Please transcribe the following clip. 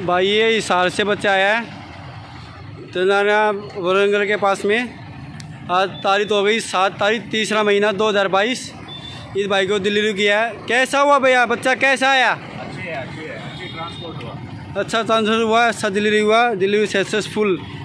भाई ये हिसार से बच्चा आया है तेलंगाना वारंगल के पास में। आज तारीख हो गई 7 तारीख 3रा महीना 2022। इस भाई को डिलीवरी किया है। कैसा हुआ भैया, बच्चा कैसा आया? अच्छी ट्रांसपोर्ट हुआ, अच्छा ट्रांसफर हुआ, अच्छा डिलीवरी हुआ, डिलीवरी सक्सेसफुल।